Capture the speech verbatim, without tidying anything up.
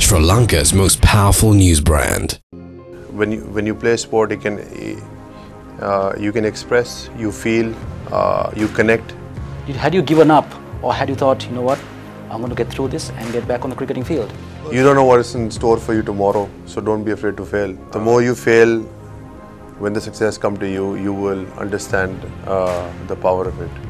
Sri Lanka's most powerful news brand. When you when you play sport, you can uh, you can express, you feel, uh, you connect. Had you given up, or had you thought, you know what, I'm going to get through this and get back on the cricketing field? You don't know what is in store for you tomorrow, so don't be afraid to fail. The more you fail, when the success comes to you, you will understand uh, the power of it.